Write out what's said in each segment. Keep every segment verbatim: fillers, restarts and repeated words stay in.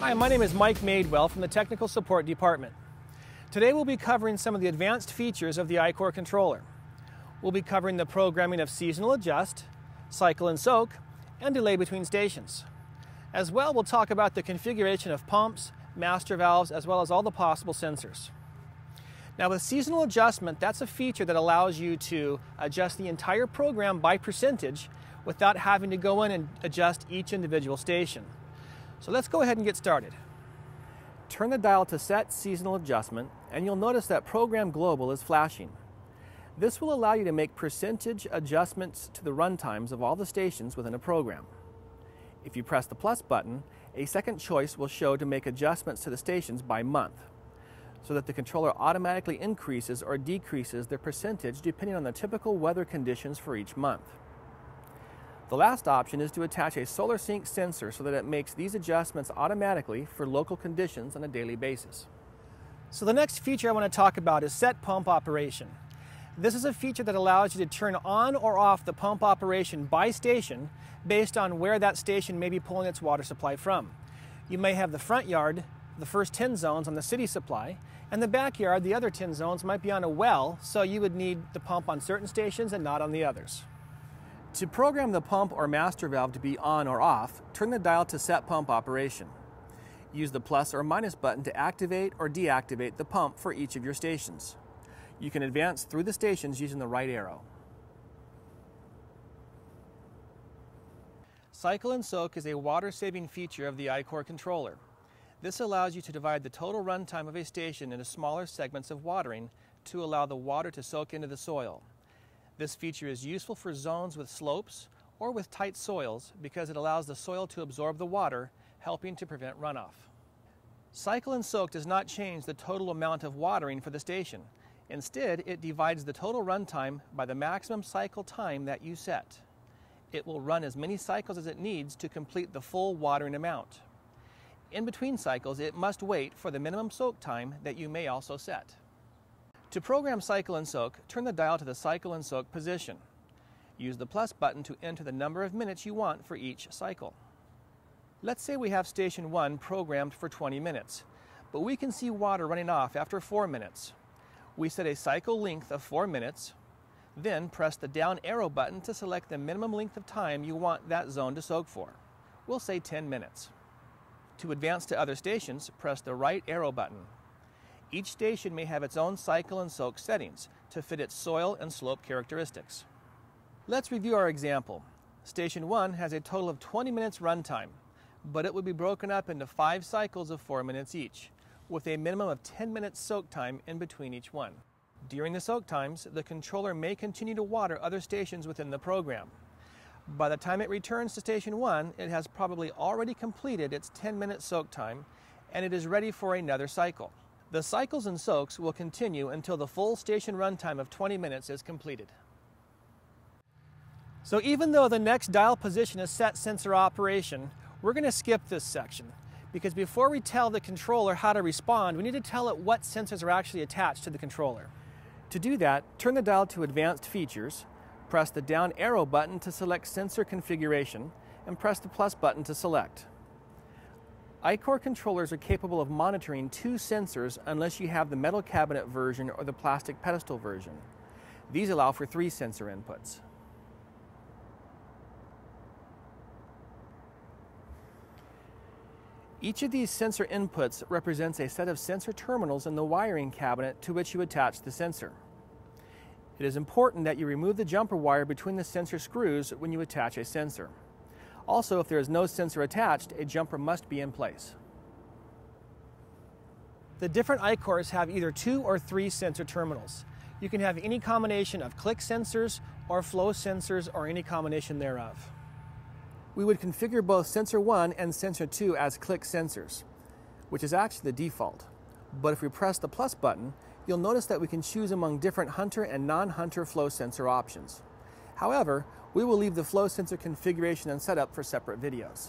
Hi, my name is Mike Madewell from the Technical Support Department. Today we'll be covering some of the advanced features of the I COR controller. We'll be covering the programming of seasonal adjust, cycle and soak, and delay between stations. As well, we'll talk about the configuration of pumps, master valves, as well as all the possible sensors. Now with seasonal adjustment, that's a feature that allows you to adjust the entire program by percentage without having to go in and adjust each individual station. So let's go ahead and get started. Turn the dial to set seasonal adjustment and you'll notice that Program Global is flashing. This will allow you to make percentage adjustments to the runtimes of all the stations within a program. If you press the plus button, a second choice will show to make adjustments to the stations by month, so that the controller automatically increases or decreases the percentage depending on the typical weather conditions for each month. The last option is to attach a solar sync sensor so that it makes these adjustments automatically for local conditions on a daily basis. So the next feature I want to talk about is set pump operation. This is a feature that allows you to turn on or off the pump operation by station based on where that station may be pulling its water supply from. You may have the front yard, the first ten zones on the city supply, and the backyard, the other ten zones, might be on a well, so you would need the pump on certain stations and not on the others. To program the pump or master valve to be on or off, turn the dial to set pump operation. Use the plus or minus button to activate or deactivate the pump for each of your stations. You can advance through the stations using the right arrow. Cycle and soak is a water-saving feature of the I COR controller. This allows you to divide the total runtime of a station into smaller segments of watering to allow the water to soak into the soil. This feature is useful for zones with slopes or with tight soils because it allows the soil to absorb the water, helping to prevent runoff. Cycle and soak does not change the total amount of watering for the station. Instead, it divides the total runtime by the maximum cycle time that you set. It will run as many cycles as it needs to complete the full watering amount. In between cycles, it must wait for the minimum soak time that you may also set. To program cycle and soak, turn the dial to the cycle and soak position. Use the plus button to enter the number of minutes you want for each cycle. Let's say we have station one programmed for twenty minutes, but we can see water running off after four minutes. We set a cycle length of four minutes, then press the down arrow button to select the minimum length of time you want that zone to soak for. We'll say ten minutes. To advance to other stations, press the right arrow button. Each station may have its own cycle and soak settings to fit its soil and slope characteristics. Let's review our example. Station one has a total of twenty minutes runtime, but it would be broken up into five cycles of four minutes each, with a minimum of ten minutes soak time in between each one. During the soak times, the controller may continue to water other stations within the program. By the time it returns to station one, it has probably already completed its ten minute soak time and it is ready for another cycle. The cycles and soaks will continue until the full station runtime of twenty minutes is completed. So even though the next dial position is set sensor operation, we're going to skip this section because before we tell the controller how to respond, we need to tell it what sensors are actually attached to the controller. To do that, turn the dial to Advanced Features, press the down arrow button to select Sensor Configuration, and press the plus button to select. I COR controllers are capable of monitoring two sensors unless you have the metal cabinet version or the plastic pedestal version. These allow for three sensor inputs. Each of these sensor inputs represents a set of sensor terminals in the wiring cabinet to which you attach the sensor. It is important that you remove the jumper wire between the sensor screws when you attach a sensor. Also, if there is no sensor attached, a jumper must be in place. The different I CORs have either two or three sensor terminals. You can have any combination of click sensors or flow sensors or any combination thereof. We would configure both sensor one and sensor two as click sensors, which is actually the default. But if we press the plus button, you'll notice that we can choose among different Hunter and non-Hunter flow sensor options. However, we will leave the flow sensor configuration and setup for separate videos.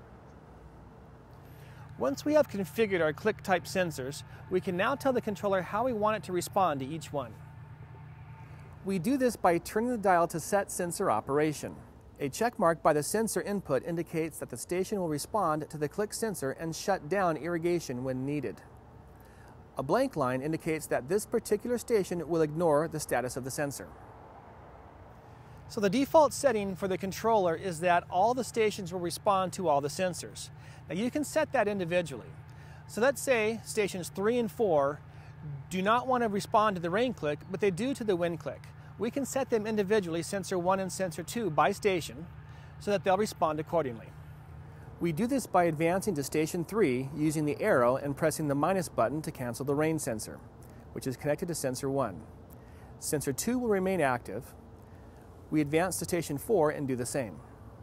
Once we have configured our click type sensors, we can now tell the controller how we want it to respond to each one. We do this by turning the dial to set sensor operation. A check mark by the sensor input indicates that the station will respond to the click sensor and shut down irrigation when needed. A blank line indicates that this particular station will ignore the status of the sensor. So the default setting for the controller is that all the stations will respond to all the sensors. Now you can set that individually. So let's say stations three and four do not want to respond to the rain click, but they do to the wind click. We can set them individually, sensor one and sensor two, by station, so that they'll respond accordingly. We do this by advancing to station three using the arrow and pressing the minus button to cancel the rain sensor, which is connected to sensor one. Sensor two will remain active. We advance to station four and do the same.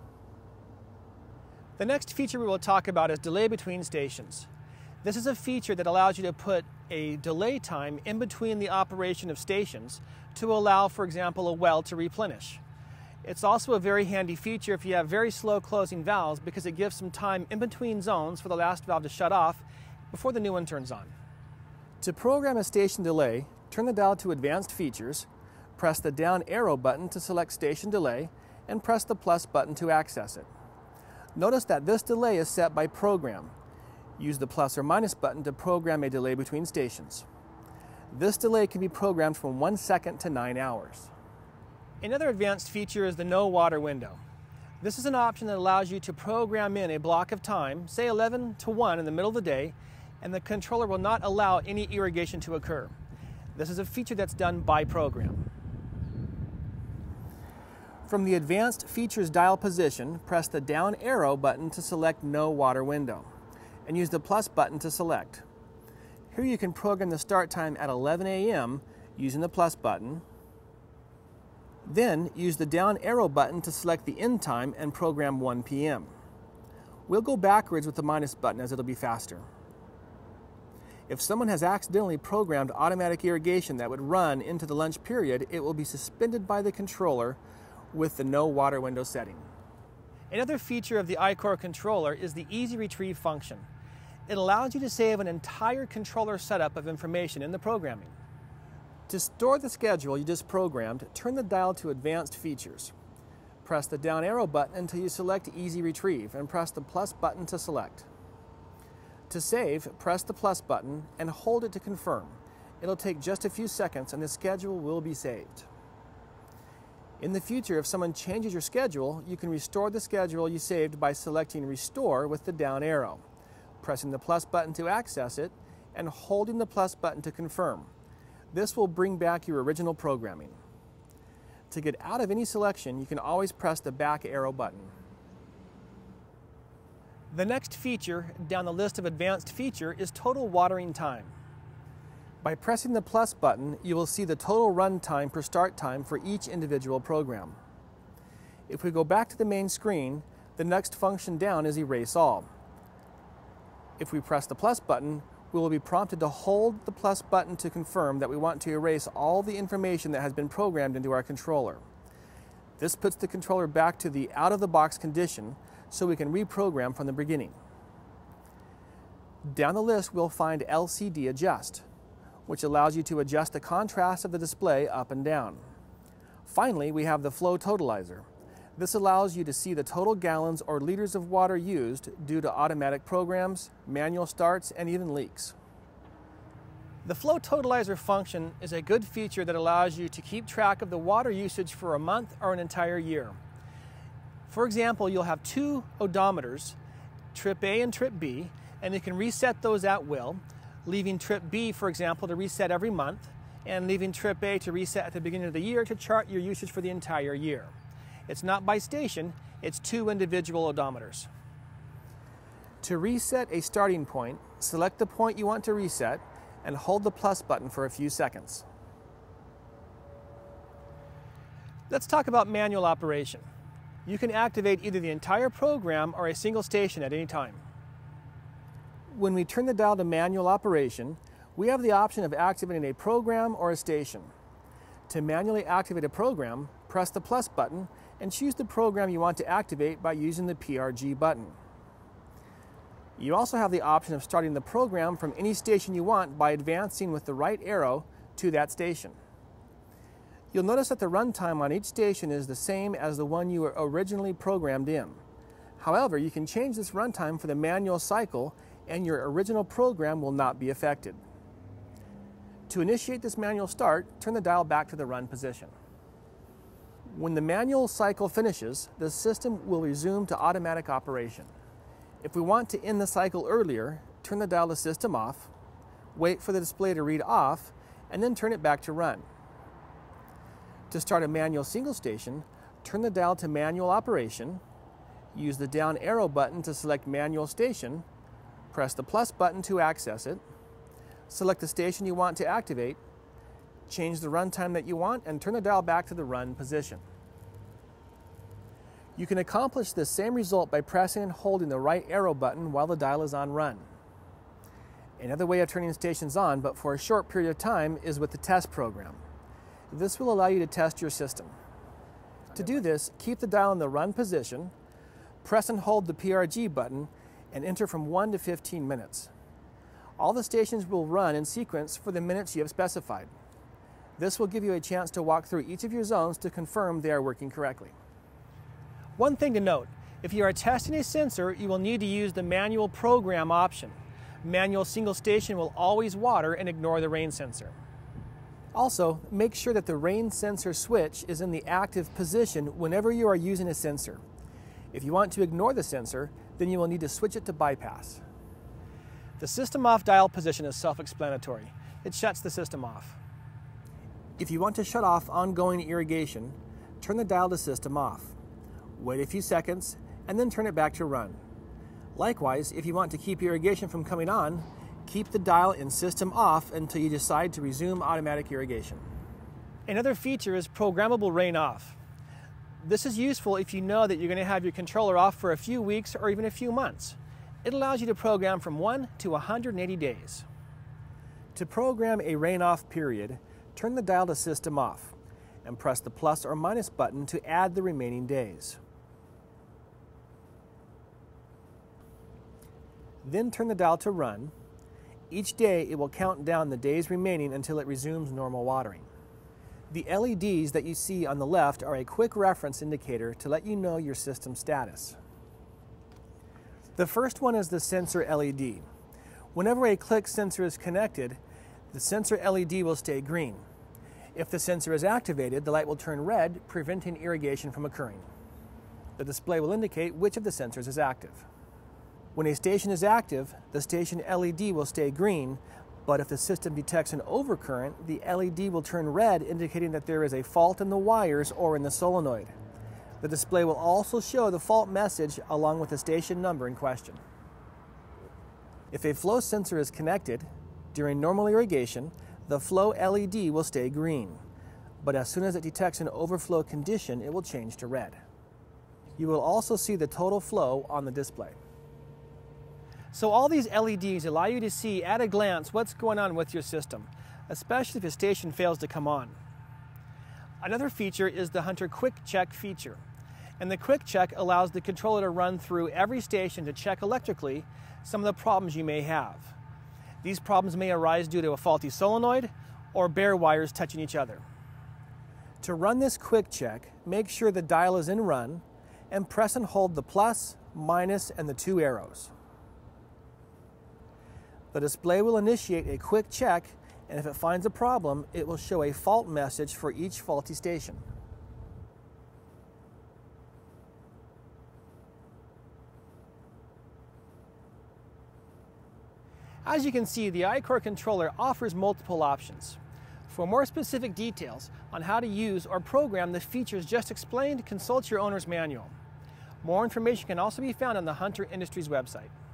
The next feature we will talk about is delay between stations. This is a feature that allows you to put a delay time in between the operation of stations to allow, for example, a well to replenish. It's also a very handy feature if you have very slow closing valves because it gives some time in between zones for the last valve to shut off before the new one turns on. To program a station delay, turn the dial to Advanced Features, press the down arrow button to select Station Delay, and press the plus button to access it. Notice that this delay is set by program. Use the plus or minus button to program a delay between stations. This delay can be programmed from one second to nine hours. Another advanced feature is the no water window. This is an option that allows you to program in a block of time, say eleven to one in the middle of the day, and the controller will not allow any irrigation to occur. This is a feature that's done by program. From the Advanced Features dial position, press the down arrow button to select No Water Window, and use the plus button to select. Here you can program the start time at eleven A M using the plus button. Then use the down arrow button to select the end time and program one P M We'll go backwards with the minus button as it'll be faster. If someone has accidentally programmed automatic irrigation that would run into the lunch period, it will be suspended by the controller with the no water window setting. Another feature of the I Core controller is the Easy Retrieve function. It allows you to save an entire controller setup of information in the programming. To store the schedule you just programmed, turn the dial to Advanced Features. Press the down arrow button until you select Easy Retrieve and press the plus button to select. To save, press the plus button and hold it to confirm. It'll take just a few seconds and the schedule will be saved. In the future, if someone changes your schedule, you can restore the schedule you saved by selecting Restore with the down arrow, pressing the plus button to access it, and holding the plus button to confirm. This will bring back your original programming. To get out of any selection, you can always press the back arrow button. The next feature down the list of advanced feature is total watering time. By pressing the plus button, you will see the total run time per start time for each individual program. If we go back to the main screen, the next function down is Erase All. If we press the plus button, we will be prompted to hold the plus button to confirm that we want to erase all the information that has been programmed into our controller. This puts the controller back to the out-of-the-box condition so we can reprogram from the beginning. Down the list, we'll find L C D Adjust, which allows you to adjust the contrast of the display up and down. Finally, we have the Flow Totalizer. This allows you to see the total gallons or liters of water used due to automatic programs, manual starts, and even leaks. The Flow Totalizer function is a good feature that allows you to keep track of the water usage for a month or an entire year. For example, you'll have two odometers, trip A and trip B, and you can reset those at will, leaving trip B, for example, to reset every month, and leaving trip A to reset at the beginning of the year to chart your usage for the entire year. It's not by station, it's two individual odometers. To reset a starting point, select the point you want to reset and hold the plus button for a few seconds. Let's talk about manual operation. You can activate either the entire program or a single station at any time. When we turn the dial to manual operation, we have the option of activating a program or a station. To manually activate a program, press the plus button and choose the program you want to activate by using the P R G button. You also have the option of starting the program from any station you want by advancing with the right arrow to that station. You'll notice that the runtime on each station is the same as the one you were originally programmed in. However, you can change this runtime for the manual cycle and your original program will not be affected. To initiate this manual start, turn the dial back to the run position. When the manual cycle finishes, the system will resume to automatic operation. If we want to end the cycle earlier, turn the dial to system off, wait for the display to read off, and then turn it back to run. To start a manual single station, turn the dial to manual operation, use the down arrow button to select manual station, press the plus button to access it, select the station you want to activate, change the runtime that you want, and turn the dial back to the run position. You can accomplish the same result by pressing and holding the right arrow button while the dial is on run. Another way of turning stations on, but for a short period of time, is with the test program. This will allow you to test your system. To do this, keep the dial in the run position, press and hold the P R G button, and enter from one to fifteen minutes. All the stations will run in sequence for the minutes you have specified. This will give you a chance to walk through each of your zones to confirm they are working correctly. One thing to note, if you are testing a sensor, you will need to use the manual program option. Manual single station will always water and ignore the rain sensor. Also, make sure that the rain sensor switch is in the active position whenever you are using a sensor. If you want to ignore the sensor, then you will need to switch it to bypass. The system off dial position is self-explanatory. It shuts the system off. If you want to shut off ongoing irrigation, turn the dial to system off. Wait a few seconds, and then turn it back to run. Likewise, if you want to keep irrigation from coming on, keep the dial in system off until you decide to resume automatic irrigation. Another feature is Programmable Rein Off. This is useful if you know that you're going to have your controller off for a few weeks or even a few months. It allows you to program from one to one hundred eighty days. To program a rain off period, turn the dial to system off and press the plus or minus button to add the remaining days. Then turn the dial to run. Each day it will count down the days remaining until it resumes normal watering. The L E Ds that you see on the left are a quick reference indicator to let you know your system status. The first one is the sensor L E D. Whenever a click sensor is connected, the sensor L E D will stay green. If the sensor is activated, the light will turn red, preventing irrigation from occurring. The display will indicate which of the sensors is active. When a station is active, the station L E D will stay green, but if the system detects an overcurrent, the L E D will turn red, indicating that there is a fault in the wires or in the solenoid. The display will also show the fault message along with the station number in question. If a flow sensor is connected, during normal irrigation, the flow L E D will stay green, but as soon as it detects an overflow condition, it will change to red. You will also see the total flow on the display. So all these L E Ds allow you to see at a glance what's going on with your system, especially if a station fails to come on. Another feature is the Hunter Quick Check feature. And the Quick Check allows the controller to run through every station to check electrically some of the problems you may have. These problems may arise due to a faulty solenoid or bare wires touching each other. To run this Quick Check, make sure the dial is in run and press and hold the plus, minus, and the two arrows. The display will initiate a quick check, and if it finds a problem, it will show a fault message for each faulty station. As you can see, the I Core controller offers multiple options. For more specific details on how to use or program the features just explained, consult your owner's manual. More information can also be found on the Hunter Industries website.